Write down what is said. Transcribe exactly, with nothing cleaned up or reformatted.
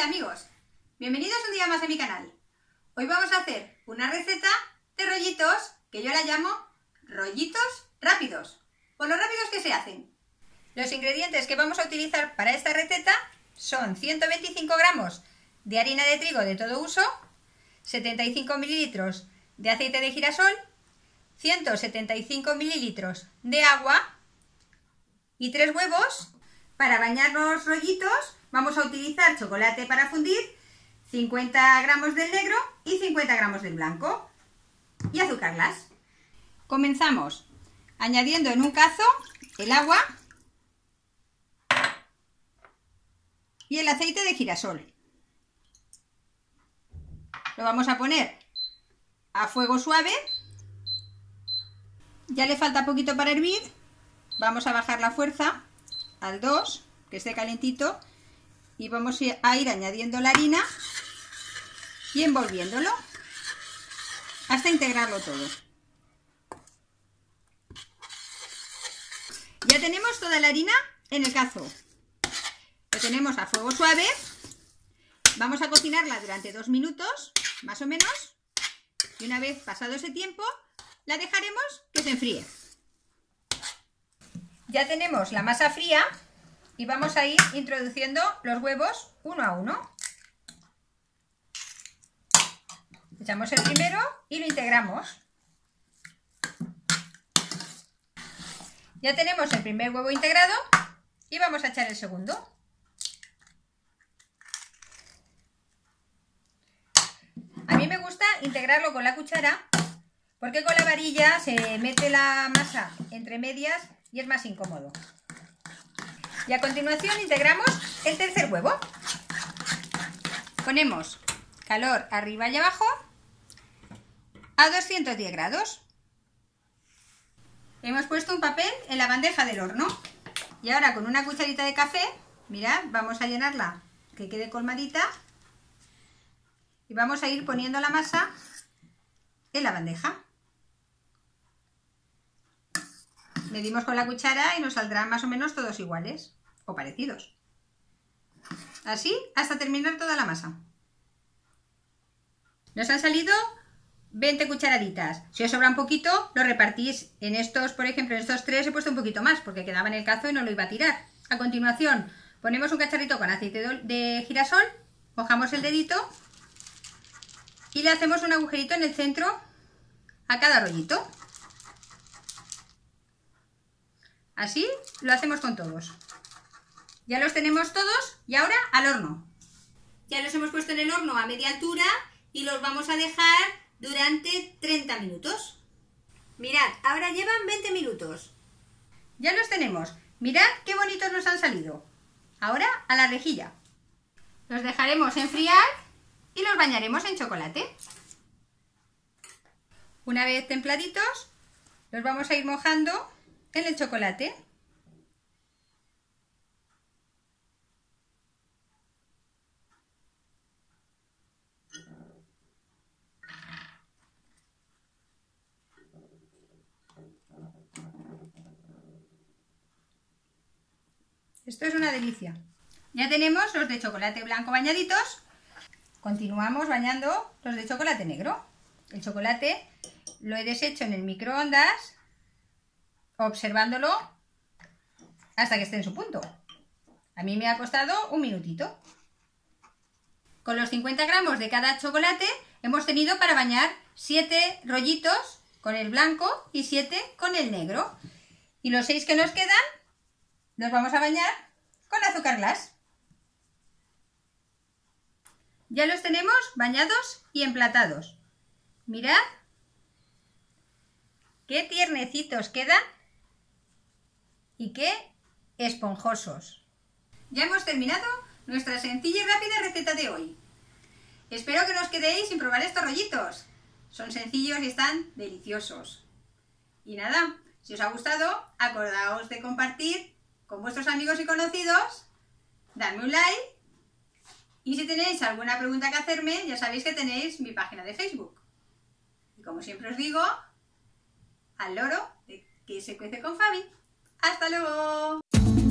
Hola amigos, bienvenidos un día más a mi canal. Hoy vamos a hacer una receta de rollitos que yo la llamo rollitos rápidos, por lo rápidos que se hacen. Los ingredientes que vamos a utilizar para esta receta son ciento veinticinco gramos de harina de trigo de todo uso, setenta y cinco mililitros de aceite de girasol, ciento setenta y cinco mililitros de agua y tres huevos. Para bañar los rollitos vamos a utilizar chocolate para fundir, cincuenta gramos del negro y cincuenta gramos del blanco, y azúcar glass. Comenzamos añadiendo en un cazo el agua y el aceite de girasol. Lo vamos a poner a fuego suave. Ya le falta poquito para hervir. Vamos a bajar la fuerza al dos, que esté calentito, y vamos a ir añadiendo la harina y envolviéndolo hasta integrarlo todo. Ya tenemos toda la harina en el cazo. Lo tenemos a fuego suave. Vamos a cocinarla durante dos minutos, más o menos, y una vez pasado ese tiempo, la dejaremos que se enfríe. Ya tenemos la masa fría y vamos a ir introduciendo los huevos uno a uno. Echamos el primero y lo integramos. Ya tenemos el primer huevo integrado y vamos a echar el segundo. A mí me gusta integrarlo con la cuchara porque con la varilla se mete la masa entre medias y es más incómodo. Y a continuación integramos el tercer huevo. Ponemos calor arriba y abajo a doscientos diez grados. Hemos puesto un papel en la bandeja del horno y ahora con una cucharita de café, mirad, vamos a llenarla que quede colmadita y vamos a ir poniendo la masa en la bandeja. Medimos con la cuchara y nos saldrán más o menos todos iguales o parecidos. Así hasta terminar toda la masa. Nos han salido veinte cucharaditas. Si os sobra un poquito, lo repartís en estos, por ejemplo, en estos tres he puesto un poquito más porque quedaba en el cazo y no lo iba a tirar. A continuación, ponemos un cacharrito con aceite de girasol, mojamos el dedito y le hacemos un agujerito en el centro a cada rollito. Así lo hacemos con todos. Ya los tenemos todos y ahora al horno. Ya los hemos puesto en el horno a media altura y los vamos a dejar durante treinta minutos. Mirad, ahora llevan veinte minutos. Ya los tenemos. Mirad qué bonitos nos han salido. Ahora a la rejilla. Los dejaremos enfriar y los bañaremos en chocolate. Una vez templaditos, los vamos a ir mojando en el chocolate. Esto es una delicia. Ya tenemos los de chocolate blanco bañaditos. Continuamos bañando los de chocolate negro. El chocolate lo he deshecho en el microondas, observándolo hasta que esté en su punto. A mí me ha costado un minutito. Con los cincuenta gramos de cada chocolate hemos tenido para bañar siete rollitos con el blanco y siete con el negro. Y los seis que nos quedan los vamos a bañar con azúcar glass. Ya los tenemos bañados y emplatados. Mirad qué tiernecitos quedan y qué esponjosos. Ya hemos terminado nuestra sencilla y rápida receta de hoy. Espero que no os quedéis sin probar estos rollitos. Son sencillos y están deliciosos. Y nada, si os ha gustado, acordaos de compartir con vuestros amigos y conocidos, dadme un like y si tenéis alguna pregunta que hacerme, ya sabéis que tenéis mi página de Facebook. Y como siempre os digo, al loro de que se cuece con Fabi. ¡Hasta luego!